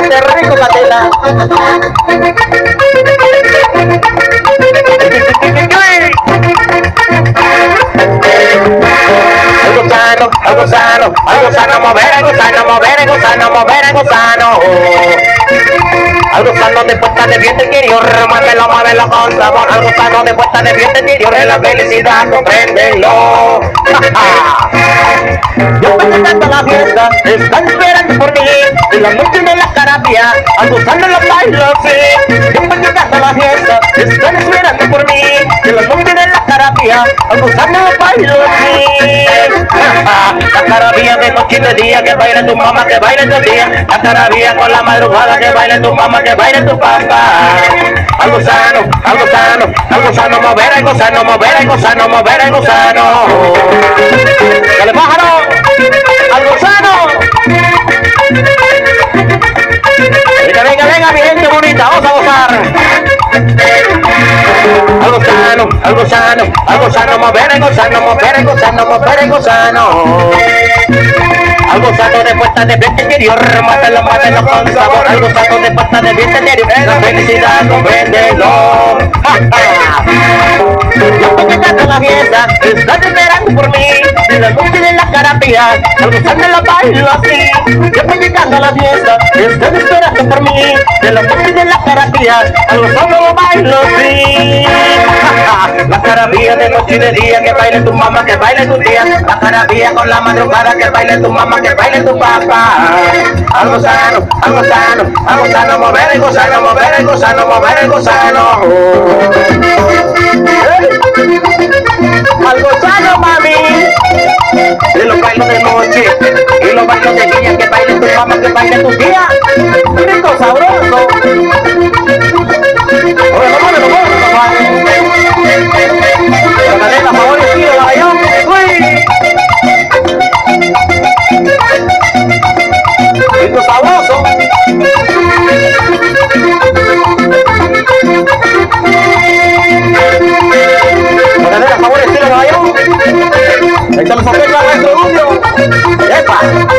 siente rico, Catela. Algo sano, mover, algo sano, mover, algo sano, mover, algo sano. Algo sano de puesta de bien interior, muévelo, muévelo con sabor. Algo sano de puesta de bien interior, es la felicidad, compréndelo. Yo estoy cantando la fiesta, están esperando por mí. Y la noche de la carapia, algo sano los bailos, sí. Yo estoy cantando la fiesta, están esperando por mí. Y la noche de la carapia, algo sano los bailos, sí. La carabía de noche y de día, que baile tu mamá, que baile tu día. La carabía con la madrugada, que baile tu mamá, que baile tu papá. Algo sano, algo sano, algo sano, mover, algo sano, mover, algo sano, mover, algo sano. ¡Dale, pájaro! ¡Algo sano! Venga, venga, venga, mi gente bonita, vamos a gozar. Algo sano, algo sano, algo sano, mover, algo sano, mover, algo sano, mover, algo sano. Algo sano de puesta de bien interior, mátalo, mátalo con sabor. Algo sano de puesta de bien interior, la felicidad, compréndelo. Yo estoy llegando a la fiesta, están esperando por mí. De la noche de la carapia, algo sano lo bailo así. Yo estoy llegando a la fiesta, están esperando por mí. De la noche de la carapia, algo sano lo bailo así. La carapia de noche y de día, que baile tu mamá, que baile tu tía. La carapia con la madrugada, que baile tu mamá, que baile tu papá. Algo sano, algo sano, algo sano, mover, algo sano, mover, algo sano, mover, algo sano. Algo sano, mami. Y los bailos de noche, y los bailos de día, que baile tu mamá, que baile tu tía. Rico, sabroso. Oye, no mueve, papá. La cadena favorecida, la bayón. Rico, sabroso. La cadena favorecida, la bayón. Échale sopleto a nuestro rubio. ¡Epa!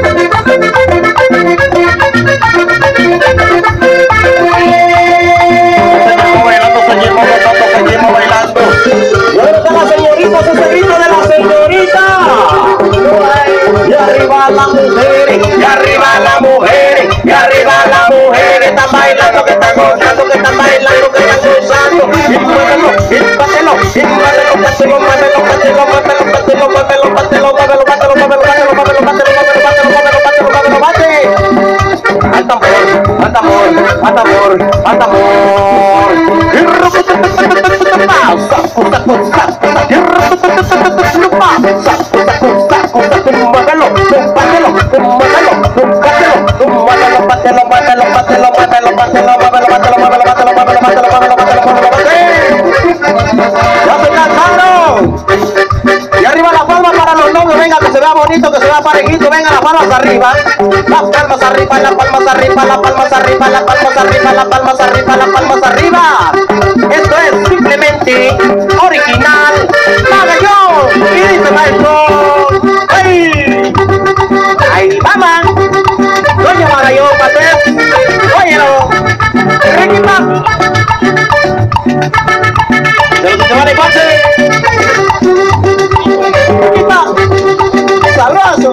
Seguimos bailando. Y ahora está la señorita, ese grito de la señorita. Y arriba las mujeres, y arriba las mujeres, y arriba las mujeres. Están bailando, que están gozando, que están bailando, que están gozando. Y muévelo, y bátelo, y muévelo, bátelo, muévelo, bátelo, muévelo, bátelo, muévelo, bátelo, muévelo, bátelo, muévelo, bátelo, muévelo, bátelo, muévelo, bate. Al tambor, al tambor, al tambor, al tambor. Y arriba la palma para los novios, venga, que se vea bonito, que se vea parejito, venga, las palmas arriba, las palmas arriba, las palmas arriba, las palmas arriba, las palmas arriba, las palmas arriba, las palmas arriba. Esto es simplemente original, Magallón, y dice maestro, ¡ay! ¡Ay, vamos! Doña Magallón, Patés, óyelo, Riquita. De lo que se va de coche. Riquita, sabroso.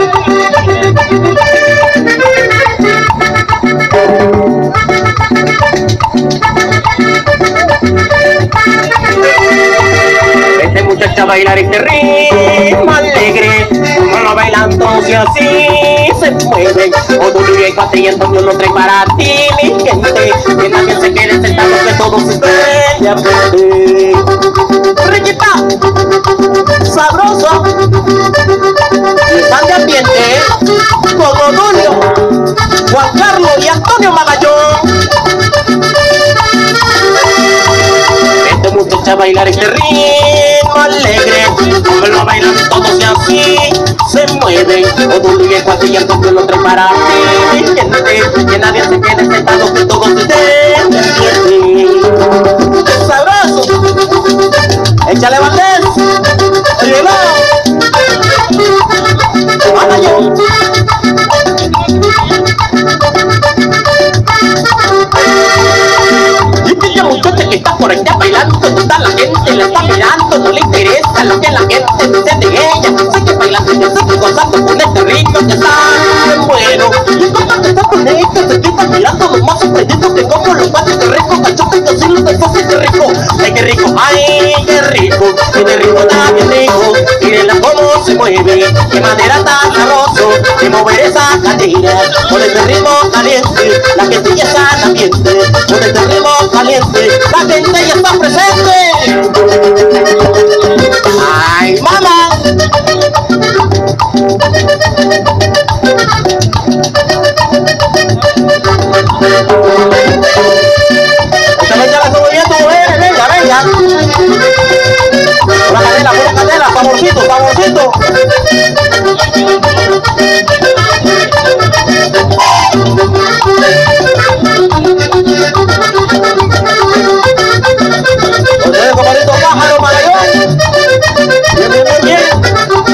Este muchacho a bailar este ritmo alegre, como lo bailando si así se mueve. O tú y cuatro y entonces no trae para ti, mi gente. Que nadie se quede sentado, que todos estén de acuerdo. Riquita, sabroso, están de ambiente, con Odulio, Juan Carlos y Antonio Magallón. Este muchacho a bailar este ritmo alegre, como lo bailan todos y así se mueven. O tú y cuatro y entonces lo trae para ti, mi gente. Que nadie se quede sentado, que todos estén de acuerdo. Sabroso, échale Valdés, arriba, Magallón. toda la gente la está mirando, no le interesa lo que la gente dice de ella. Sigue bailando y sigue gozando con este ritmo que está bueno. Y cuando está con ella se quita mirando lo más sorprendido que como los patos de rico, cachote y así los besos qué rico. Ay qué rico, ay qué rico, y de rico está bien rico. Mírenla cómo se mueve, qué manera tan sabroso de mover esa cadera. Con este ritmo caliente, la gente ya está en ambiente. Con este ritmo caliente, la gente ya está presente. Ay mamá. Pura canela, saborcito, saborcito. Ustedes, compadrito pájaro, malayón. Bien, bien, bien, bien.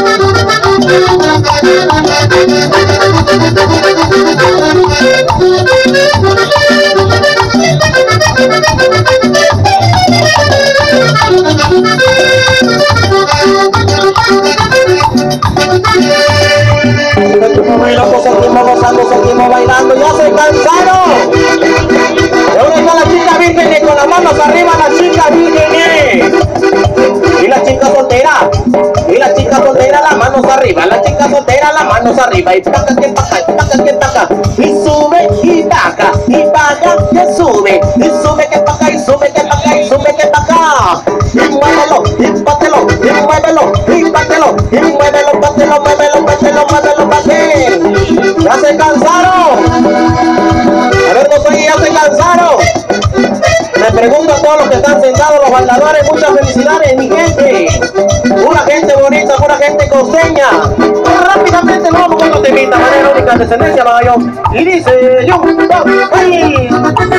Seguimos bailando, ya se cansaron. ¿Dónde está la chica virgen? Con las manos arriba la chica virgen. Y la chica soltera, y la chica soltera, las manos arriba, la chica soltera, las manos arriba, y taca que taca, taca que taca, y sube y taca, y baja que sube, y sube que taca, y sube que taca, y sube que taca, y muévelo, y bátelo, y muévelo, y bátelo, y muévelo, bátelo, muévelo, bátelo, muévelo, bátelo. Ya se cansaron. A ver, no sé, ya se cansaron. Me pregunto a todos los que están sentados, los bailadores, muchas felicidades, mi gente. Pura gente bonita, pura gente costeña. Rápidamente nos vamos con los temitas, manera única, descendencia, magallón. Y dice yo, ¡ay!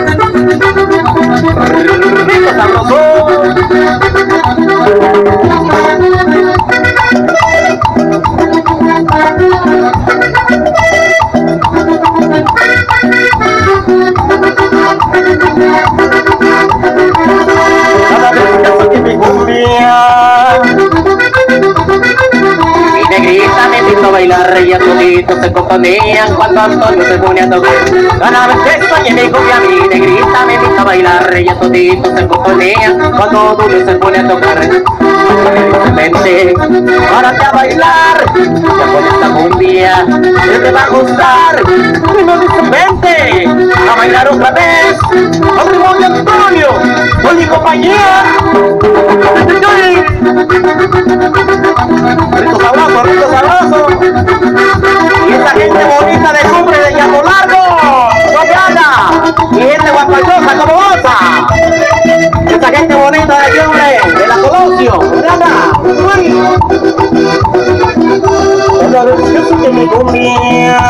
¡Rico sabroso! Mi negrita me hizo bailar y a toditos se componían cuando Antonio se ponía a tocar. Cada vez que soñé mi cumbia, mi negrita me hizo bailar y a toditos se componían cuando Antonio se ponía a tocar. Vente, párate a bailar, ya con esta cumbia, que te va a gustar. Y no dice vente, a bailar otra vez, al ritmo de Antonio, con mi compañía. Rico sabroso, rico sabroso. Y esa gente bonita de cumbre de Llamo Largo, no me haga. Y gente guapachosa como osa. Esa gente bonita de cumbre de la Colosio, no me haga. Otra vez yo soy de mi cumbia.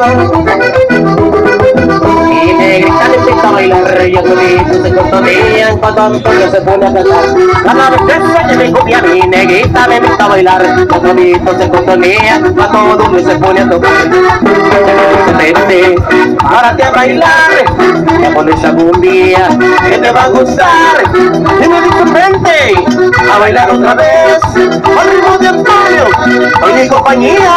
Y negrita necesita bailar, y a toditos se contonean cuando Antonio se pone a cantar. Cada vez que sueñe mi cumbia, mi negrita me invita a bailar, y a toditos se contonean cuando Antonio se pone a tocar. Vente, párate a bailar, ya con esa cumbia que te va a gustar. Y me dice vente, a bailar otra vez, al ritmo de Antonio, con mi compañía.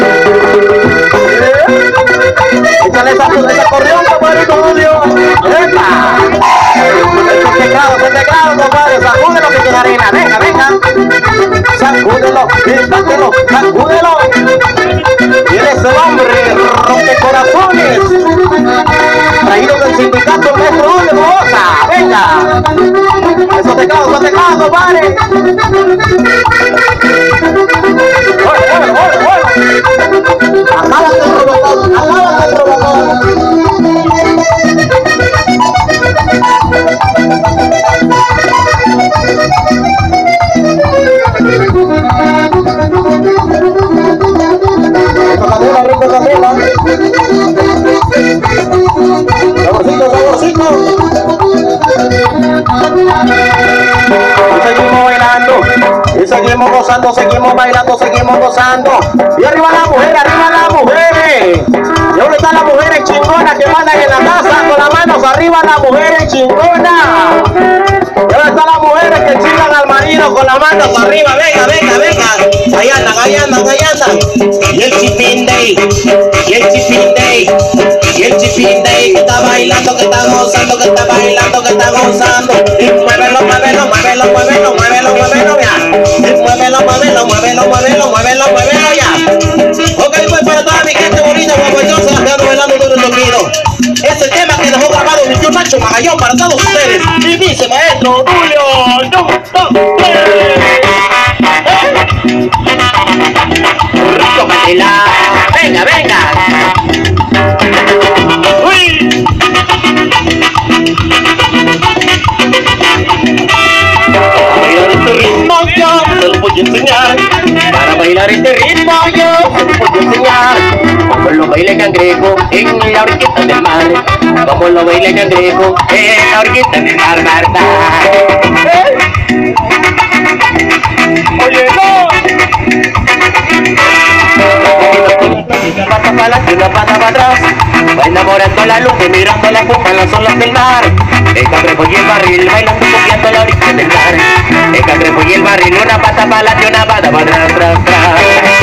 Échale ese acordeón, compadre, todo Dios. ¡Epa! Ese teclado, compadre, sacúdelo que tiene arena. Venga, venga. Sacúdelo, bátelo, sacúdelo. Y él es el hombre, rompe corazones. Traído del sindicato Metro de Bosa. Venga. Esos teclados, compadre. Alábate el provocador, alábate el provocador. Rico canela. Saborcito, saborcito. Y seguimos bailando, y seguimos gozando, seguimos bailando, seguimos gozando. Y arriba la mujer, arriba las mujeres. ¿Y dónde están las mujeres chingonas que mandan en la casa? Con las manos arriba, las mujeres chingonas. ¿Dónde están las mujeres que chingan al marido con las manos arriba? Venga, venga, venga. Ahí andan, ahí andan, ahí andan. Y el chipín day, y el chipín day, y el chipín day que está bailando, que está gozando, que está bailando, que está gozando. Y muévelo, muévelo, muévelo, muévelo, muévelo, muévelo, ya. Y muévelo, muévelo, muévelo, muévelo, muévelo, muévelo, ya. Ok, pues para toda mi gente bonita, guapachosa, que ando bailando duro y quiero. Este tema que dejó grabado mi tío Nacho Magallón para todos ustedes. Y dice maestro Julio, rico Candela, venga, venga. Uy. Bailar este ritmo yo se lo voy a enseñar. Para bailar este ritmo yo se lo voy a enseñar. Como lo baila cangrejo en la orquesta del mar. Como lo baila cangrejo en la orquesta del mar, mar, mar. Oye, no. Una pata para adelante, una pata para atrás. Va enamorando la luz y mirando la pupa en las olas del mar. El cangrejo y el barril bailando copiando la orilla del mar. El cangrejo y el barril, una pata para adelante, una pata para atrás, atrás, atrás.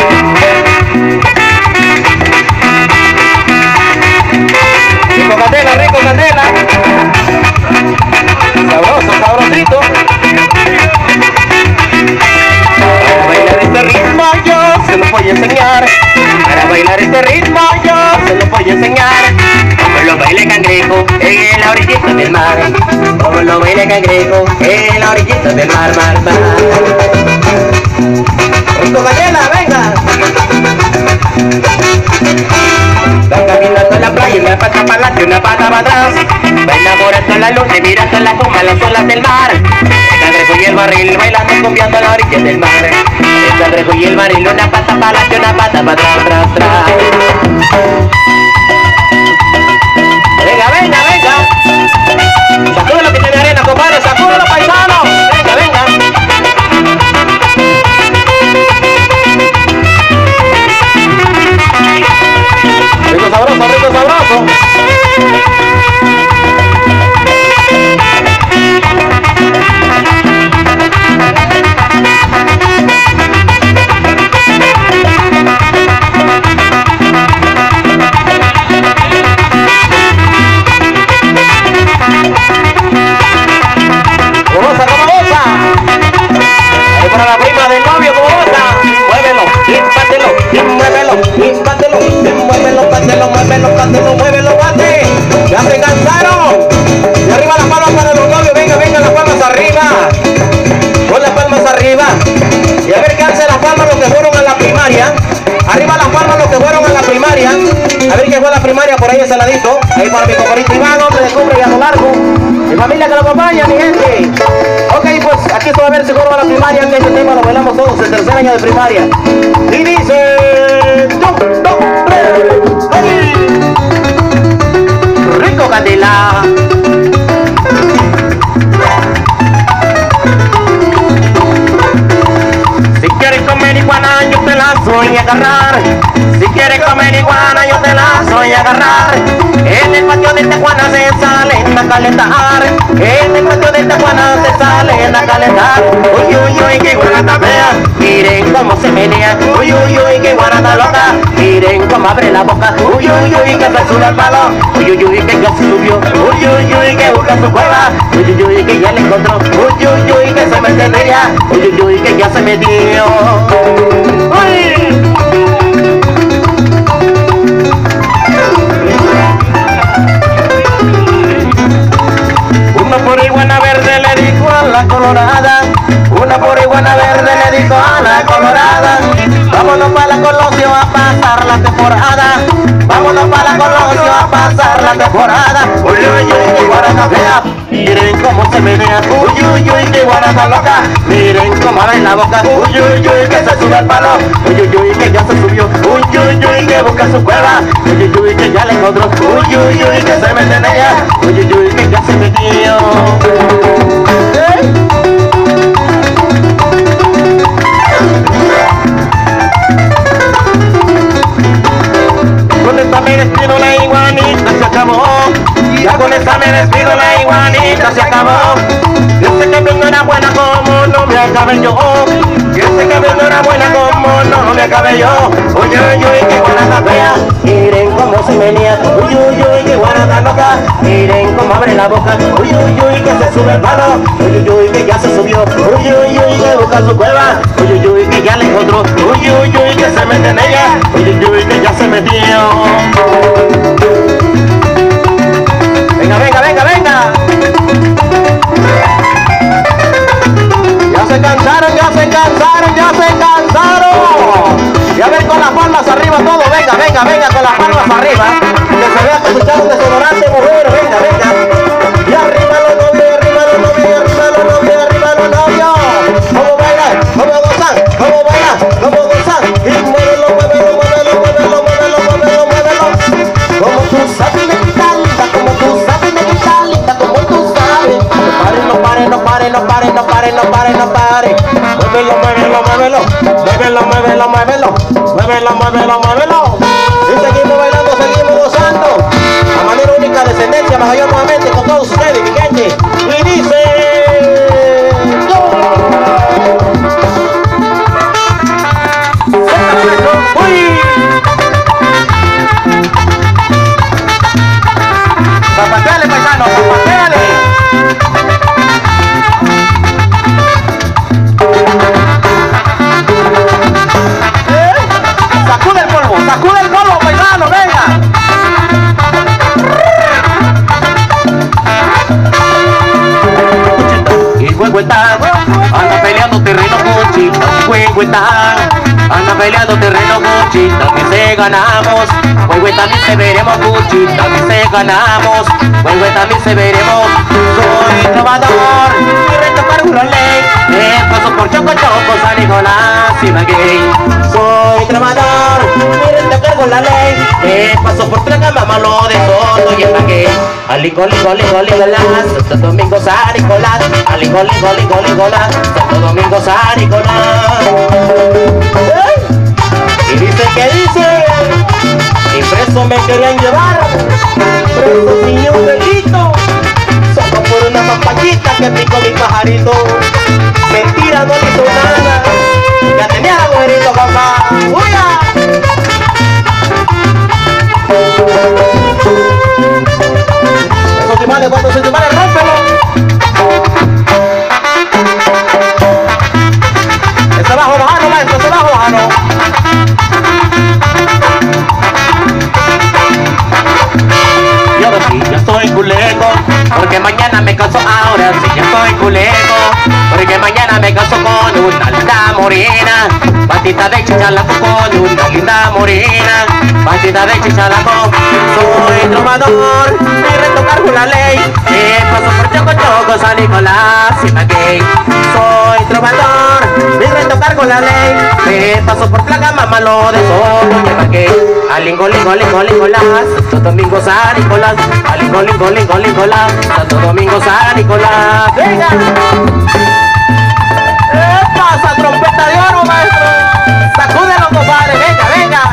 Rico Candela, rico Candela. Sabroso, sabrosito. Para bailar este ritmo yo se lo voy a enseñar. Para bailar este ritmo yo se lo voy a enseñar. Como lo baila cangrejo en la orillita del mar. Como lo baila cangrejo en la orillita del mar, mar, mar. Rico Candela, venga. Va caminando en la playa, una pata para adelante, una pata para atrás. Va enamorando la luna y mirando la espuma en las olas del mar. El cangrejo y el barril bailando copiando a la orilla del mar. El cangrejo y el barril, una pata para adelante, una pata para atrás, atrás, atrás. Venga, venga, venga. Sacúdelo que tiene arena, compadre, sacúdelo, paisano. Venga, venga. Rico sabroso, rico sabroso. Muévelo, bate. Ya se cansaron. Y arriba las palmas para los novios. Venga, venga, las palmas arriba. Pon las palmas arriba. Y a ver qué hacen las palmas los que fueron a la primaria. Arriba las palmas los que fueron a la primaria. A ver qué fue a la primaria por ahí ese ladito. Ahí para mi compadrito Iván, hombre de cumbre y a lo largo. Mi familia que lo acompaña, mi gente. Ok, pues aquí estoy a ver si fueron a la primaria. En este tema lo bailamos todos, el tercer año de primaria. Y dice... Rico Candela. Si quieres comer iguana yo te la soy a agarrar. Si quieres comer iguana yo te la soy a agarrar. En el patio de Tijuana se salen a calentar. En el patio de Tijuana se salen a calentar. Uy, uy, uy, qué iguana tan fea. Miren cómo se menea. Uy, uy, uy, qué iguana tan loca. Miren cómo abre la boca. Uy, uy, uy, que se sube al palo. Uy, uy, uy, que ya se subió. Uy, uy, uy, que busca su cueva. Uy, uy, uy, que ya le encontró. Uy, uy, uy, que se mete en ella. Uy, uy, uy, que ya se metió. Uy. Una por iguana verde le dijo a la colorada. Una por iguana verde le dijo a la colorada. Vámonos para la Colosio a pasar la temporada. Vámonos para la Colosio a pasar la temporada. Uy, uy, uy, qué guarata fea. Miren cómo se menea. Uy, uy, uy, qué guarata loca. Miren cómo abre la boca. Uy, uy, uy, que se sube al palo. Uy, uy, uy, que ya se subió. Uy, uy, uy, que busca su cueva. Uy, uy, uy, que ya le encontró. Uy, uy, uy, que se mete en ella. Uy, uy, uy, que ya se metió. Con esta me despido, la iguanita se acabó. Ya con esta me despido, la iguanita se acabó. que vengo una buena como no me acabe yo. Yo sé que vengo una buena como no me acabe yo. Uy, uy, uy, qué guarada fea. Miren cómo se menea. Uy, uy, uy, qué guarada loca. Miren cómo abre la boca. Uy, uy, uy, que se sube el palo. Uy, uy, uy, que ya se subió. Uy, uy, uy, que busca su cueva. Uy, uy, uy, que ya la encontró. Uy, uy, uy, que se mete en ella. Uy, uy, uy, que ya se metió. Venga, venga, venga, venga. Ya se cansaron, ya se cansaron, ya se cansaron. Y a ver con las palmas arriba todo, venga, venga, venga, con las palmas arriba. Que se vea que se echaron desodorante, mujer, venga, venga. Y arriba los novios, arriba los novios, arriba los novios, arriba los novios. Vamos a bailar, vamos a gozar, vamos a bailar, vamos a gozar. Y muévelo, muévelo, muévelo, muévelo, muévelo, muévelo, muévelo. Como tú sabes, me encanta, como tú sabes, me encanta, como tú sabes. No pare, no pare, no pare, no pare, no pare, no pare. Muévelo, muévelo, muévelo, muévelo, muévelo, muévelo, muévelo, muévelo, muévelo. Y seguimos bailando, seguimos gozando. La manera única de descendencia, Mayor nuevamente con todos ustedes, mi gente. Y dice... ¡Uy! ¡Zapateale, paisano! ¡Zapateale! ¡Sacude el polvo, paisano! ¡Venga! Y Huehuetán anda peleando terreno Cuchita. Huehuetán anda peleando terreno Cuchita. Dice ganamos. Huehuetán dice veremos Cuchita. Dice ganamos. Huehuetán dice veremos. Soy trovador y retocar una ley. Paso por Choco Choco, San Nicolás y Maguey. Soy trovador y retocar con la ley. Paso por Placa, Mamalo de Soto y el Maguey. Alico, lico, lico, licolás, Santo Domingo, San Nicolás. Alico, lico, lico, licolás, Santo Domingo, San Nicolás. Y dice que dice, y preso me querían llevar, preso sin un delito, solo por una papayita que picó mi pajarito. Mentira, no le hizo nada, ya tenía abuelito, papá. ¡Uya! Esos timales, cuando se timales, rómpelo. Ese bajo bajano, maestro, ese bajo bajano. Y ahora sí, ya estoy culeco, porque mañana me caso. Ahora sí, ya estoy culeco, porque mañana me caso con una linda morena. Patita de chichalaco con una linda morena. Patita de chichalaco. Soy trovador y retocar una ley. Paso por Choco Choco, San Nicolás y Maguey. Soy trovador y retocar con la ley. Paso por Placa, Mamalo de Soto y el Maguey. Alingo, lingo, lingo, lincolás, Santo Domingo, San Nicolás. Alingo, lingo, lingo, lincolás, Santo Domingo, San Nicolás. ¡Venga! ¿Qué pasa, trompeta de oro, maestro? Sacúdelo, compadre, venga, venga.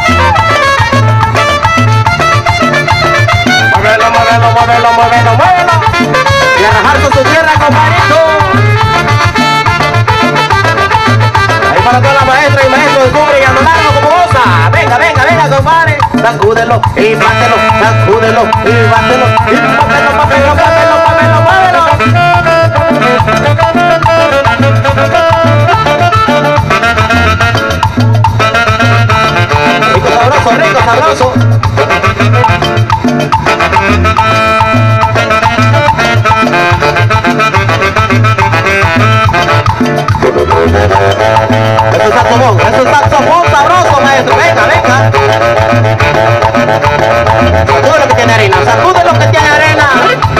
Muévelo, muévelo, muévelo, muévelo, muévelo. Y a rajar con su tierra, compadrito. Ahí para toda la maestra y maestro de cubre y a lo largo como goza. Venga, venga, venga, compadre. Sacúdelo y bátelo, sacúdelo y bátelo. Y bátelo, bátelo, bátelo, bátelo, muévelo. Rico, sabroso, rico, sabroso. Es un saxofón sabroso, maestro. Venga, venga. Sacude lo que tiene arena, sacude lo que tiene arena.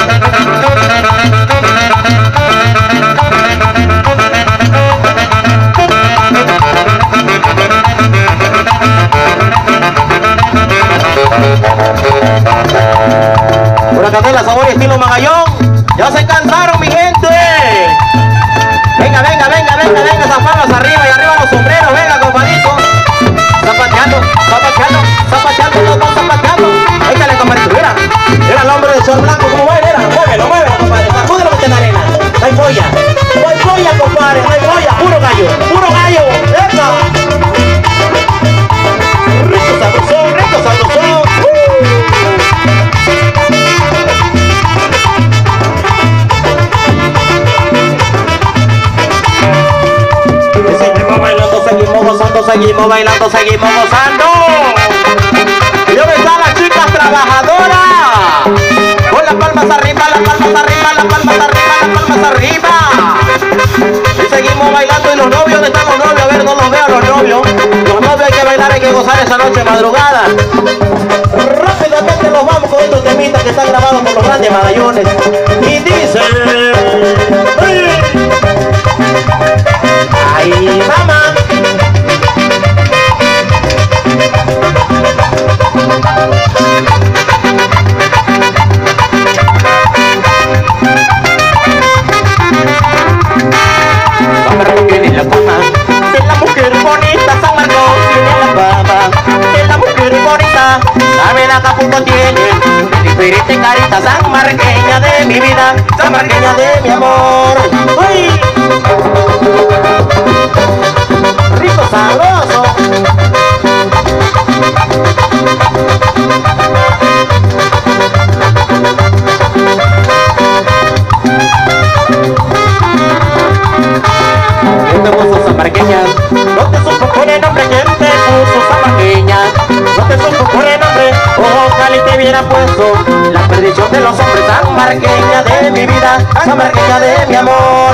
Una candela, sabor y estilo Magallón. Ya se cansaron, mi gente. Venga, venga, venga, venga, venga, esas palmas arriba y arriba los sombreros, venga, compadrito. Zapateando, zapateando, zapateando, los dos zapateando. Échale, compadrito, mira. Mira el hombre de short blanco, como baila, mira. Muévelo, muévelo, compadre. Sacúdelo que está en la arena. No hay polla. seguimos bailando, seguimos gozando. ¿Y dónde están las chicas trabajadoras? Con las palmas arriba, las palmas arriba, las palmas arriba, las palmas arriba. Y seguimos bailando. ¿Y los novios? ¿Dónde están los novios? A ver, no los veo los novios. Los novios hay que bailar, hay que gozar esa noche madrugada. Rápidamente nos vamos con estos temitas que están grabados por los grandes medallones. Y dice... ¡ay, mamá! San Marcos tiene la fama de la mujer bonita. San Marcos tiene la fama de la mujer bonita. Saben, Acapulco tiene diferente carita. San Marqueña de mi vida, San Marqueña de mi amor. ¡Uy! Rico, sabroso. ¿Quién te puso San Marqueña? No te supo por el nombre. ¿Quién te puso San Marqueña? No te supo por el nombre. Ojalá y te hubiera puesto la perdición de los hombres. San Marqueña de mi vida, San Marqueña de mi amor.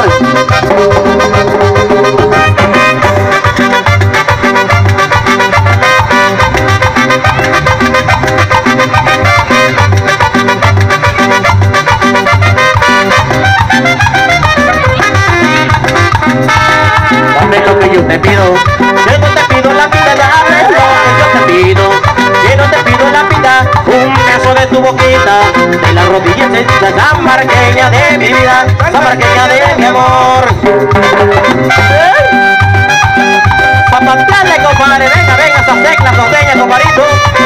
Dame lo que yo te pido, que no te pido la vida, dame lo que yo te pido, que no te pido la vida, un beso de tu boquita, de la rodilla encendida. San Marqueña de mi vida, San Marqueña de mi amor. Zapateale, compadre, venga, venga, esas teclas norteñas, compadrito.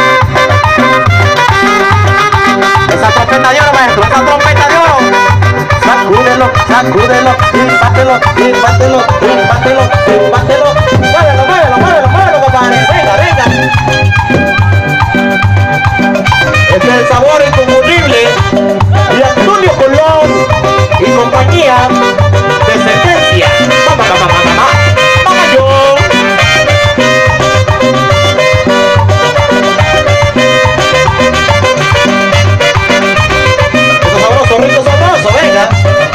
Esa trompeta de oro, maestro, esa trompeta de oro. Sacúdelo, sacúdelo, impátelo, impátelo, impátelo, impátelo. Muévelo, muévelo, muévelo, muévelo, compadre. Venga, venga. Este es el sabor inconfundible de Antonio Colón y compañía de Sentencia. Mamá, mamá, mamá, mamá, mamá, yo. Rico, sabroso, rico, sabroso, venga.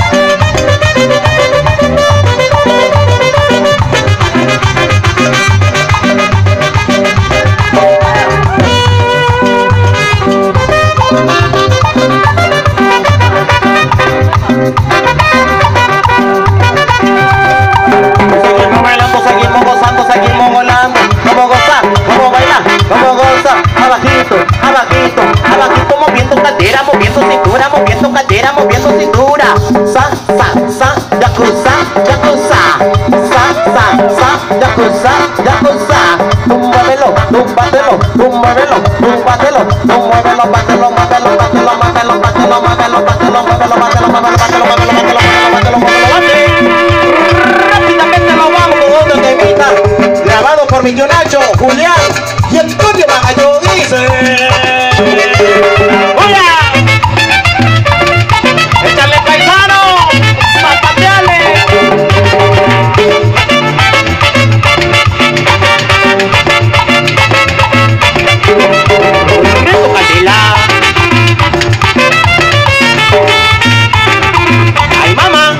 Seguimos bailando, seguimos gozando, seguimos volando. Cómo gozar, cómo bailar, cómo gozar. Abajito, abajito, abajito, moviendo cadera, moviendo cintura, moviendo cadera, moviendo cintura. Sa, sa, sa, yakuza, yakuza. Sa, sa, sa, yakuza, yakuza. Tú muévelo, tú bátelo, tú muévelo, tú bátelo, tú muévelo, bátelo, bátelo, bátelo, bátelo, bátelo, bátelo, bátelo, bátelo, bátelo, bátelo, bátelo, rápidamente nos vamos con otro temita grabado por mi tío Nacho, Julián y Antonio Magayo. Dice: ¡hola! ¡Échale, paisano! ¡Zapateale! ¡Rico, Candela! ¡Ay, mamá!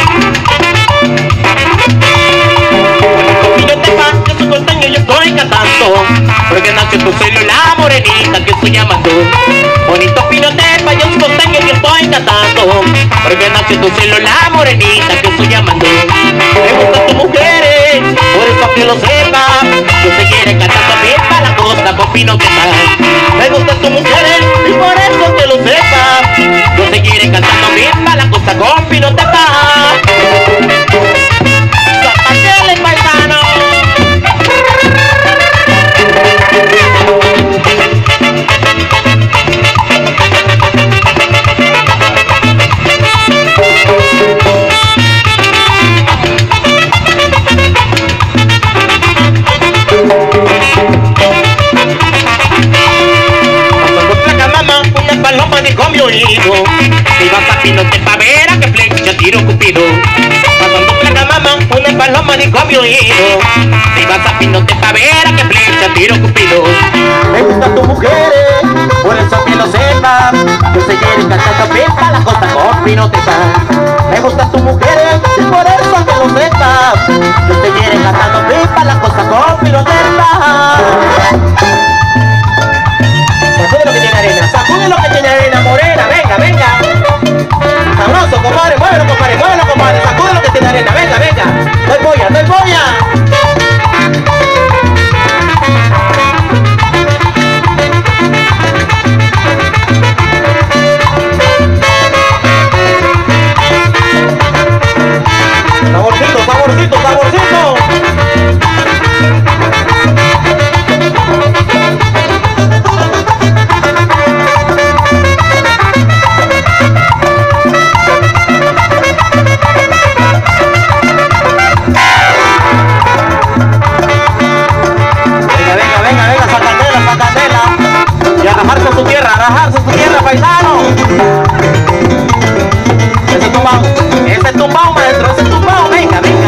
Y yo te paso que su costeño yo estoy cantando, porque nació tu celular morenita que estoy llamando. Bonito pinotepa, yo su costeño yo estoy cantando, porque nació tu celular morenita que estoy llamando. Me gustan tus mujeres, por eso que lo sepas, yo seguiré cantando bien para la costa con pinotepa. Me gustan tus mujeres y por eso que lo sepas, yo seguiré cantando bien para la costa con pinotepa. ¡Zapateale, paisano! Paloma dijo mi oído, si vas a Pinotepa ver a que flecha tiro Cupido. Pasando placa mamá, una paloma dijo a mi oído: si vas a pinote pa' ver a qué flecha tiro Cupido. Me gusta tu mujer, por eso que lo sepas. Yo sé que eres cantando pipa la costa con pinote pa. Me gusta tu mujer, y por eso que lo sepas. Yo sé que eres cantando pipa la costa con pinote pa. Sacude lo que tiene arena, sacude lo que tiene arena morena, venga, venga. Sabroso, compadre, muévelo, compadre, sacude lo que tiene arena, venga, venga. Doy polla, doy polla. Saborcito, saborcito, saborcito. Rajarse su tierra, paisano. Ese es tumbao, maestro, ese es tumbao, venga, venga.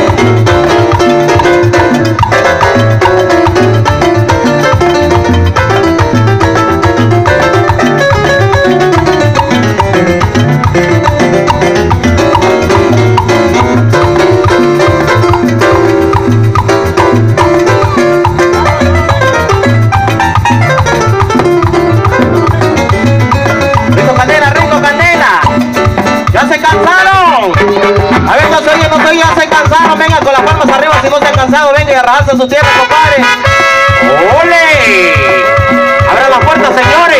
Venga con las palmas arriba si no se han cansado, venga y a rajarse su tierra, compadre. ¡Ole! Abran las puertas, señores.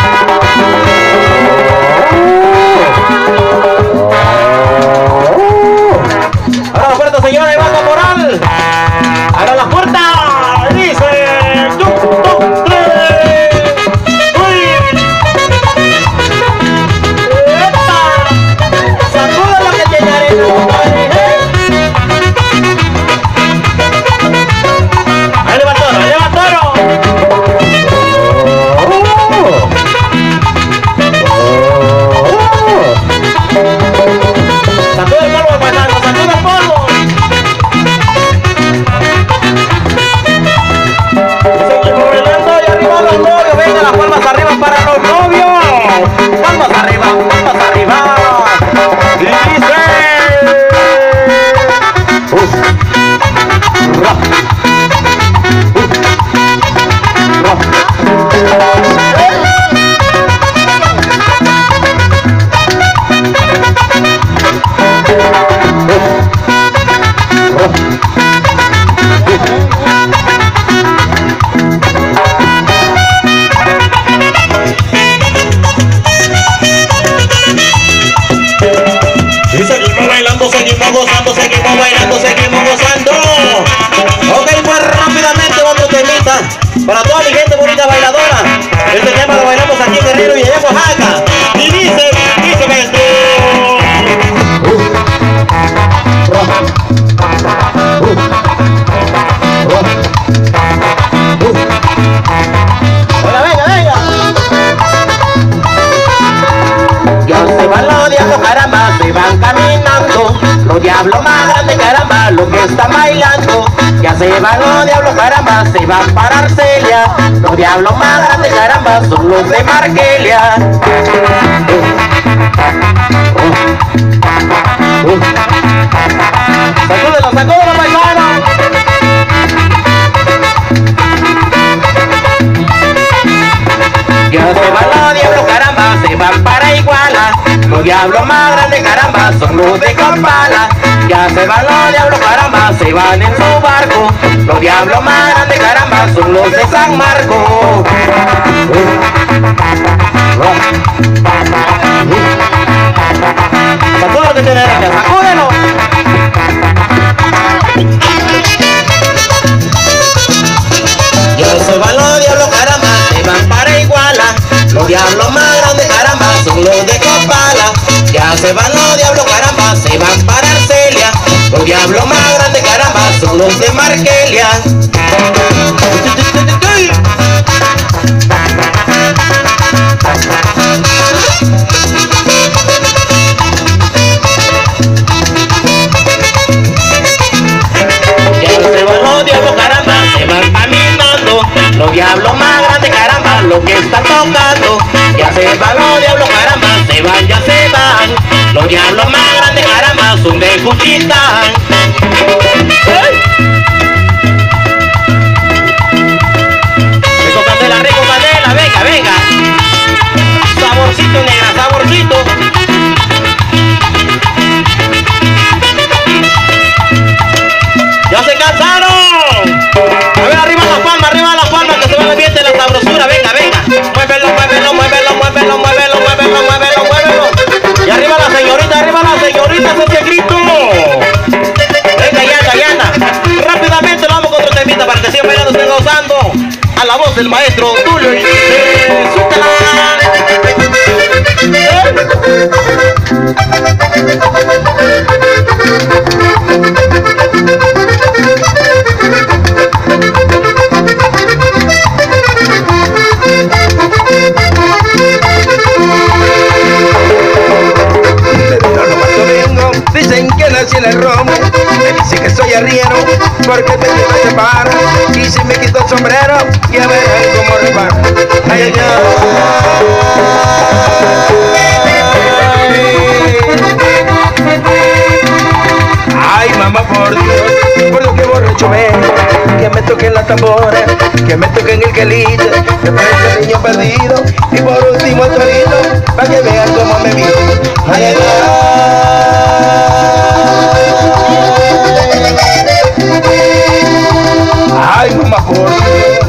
Abran las puertas, señores, va Caporal. Abran las puertas. Dice 1, 2, 3. ¡Uy! ¡Epa! Sacuda lo que tiene arena, compadre. Seguimos bailando, seguimos gozando. Ok, pues rápidamente vamos temita para toda mi gente bonita bailadora. Este tema lo bailamos aquí en Guerrero y allá en Oaxaca. Y dice esto. Venga, venga, venga. Ya se van los diablos, caramba, se van caminando. Los diablos más grandes, caramba, los que están bailando. Ya se van los diablos, caramba, se van para Arcelia. Los diablos más grandes, caramba, son los de Marquelia. Sacúdelo, sacúdelo, paisano. Ya se van los diablos, caramba, se van para Iguala. Los diablos más grandes, caramba, son los de Campala. Ya se van los diablos, caramba, se van en su barco. Los diablos más grandes, caramba, son los de San Marco. Sacúdelo que tiene derecha, sacúdelo. Ya se van los diablos, caramba, se van para Iguala. Los diablos más grandes, caramba, son los de Copala. Ya se van los diablos, caramba, se van para Arcelia. Los diablos más grandes, caramba, son los de Marquelia. lo que están tocando. Ya se van los diablos, caramba, se van, ya se van. Los diablos más grandes, caramba, son de Cuchitán. Rico candela, venga, venga. Saborcito, negra, saborcito. ¡Ya se cansaron! A ver, arriba la palma, que se va el ambiente de la sabrosura. Venga, venga. Muévelo, muévelo, muévelo, muévelo, muévelo, muévelo, muévelo, muévelo. Y arriba la señorita, ese grito. Venga, Yana. Rápidamente lo vamos con otro temita para que sigan bailando, estén gozando. A la voz del maestro Tulio y suéltala. Dicen que nací en el romo, me dicen que soy arriero, porque me llevo de para, y si me quito el sombrero, ya verán cómo reparo. Ay, ay, ay, mamá, por Dios que borracho vengo, que me toquen las tambores, que me toquen el quelite, que parece el niño perdido, y por último el torito, para que vean cómo me vivo. Ay, ay, ay, mamá, por Dios.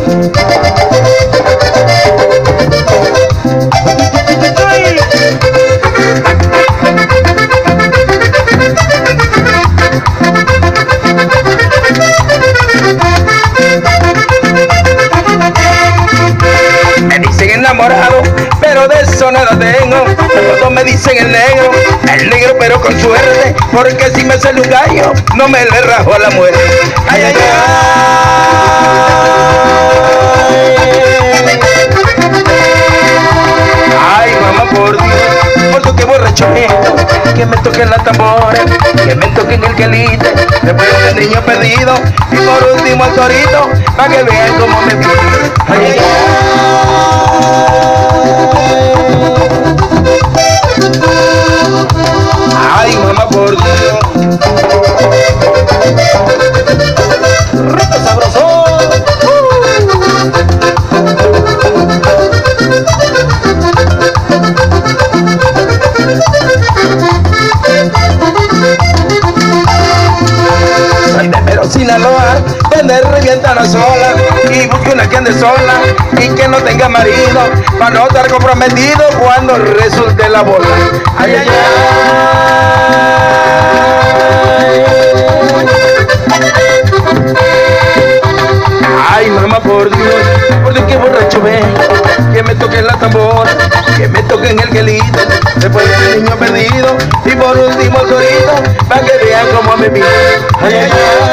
Me dicen enamorado, pero de eso nada tengo. Todos me dicen el negro pero con suerte, porque si me sale un gallo, no me le rajo a la muerte. Ay, ay, ay, mamá, por Dios que borracho vengo, que me toquen las tambores, que me toquen el quelite, después el niño perdido, y por último el torito, para que vean cómo me vivo. Ay, ay, ay, mamá, por Dios. Rico sabroso. Soy de Mero, Sinaloa, donde revienta una sola y busque una que ande sola y que no tenga marido, para no estar comprometido cuando resulte la bola. Ay, ay, ay, mamá, por Dios que borracho vengo, que me toquen la tambora, que me toquen el quelite, después el niño perdido, y por último el torito, para que vean cómo me vivo. Ay, ay,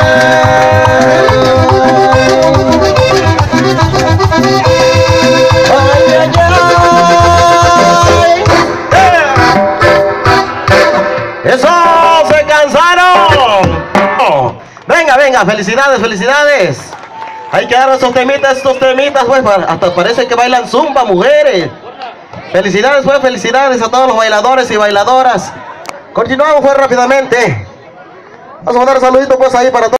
¡Eso! ¡Se cansaron! Venga, venga, felicidades, felicidades. Hay que dar estos temitas, pues, hasta parece que bailan zumba, mujeres. Felicidades, pues, felicidades a todos los bailadores y bailadoras. Continuamos, pues, rápidamente. Vamos a mandar un saludito, pues, ahí para todos.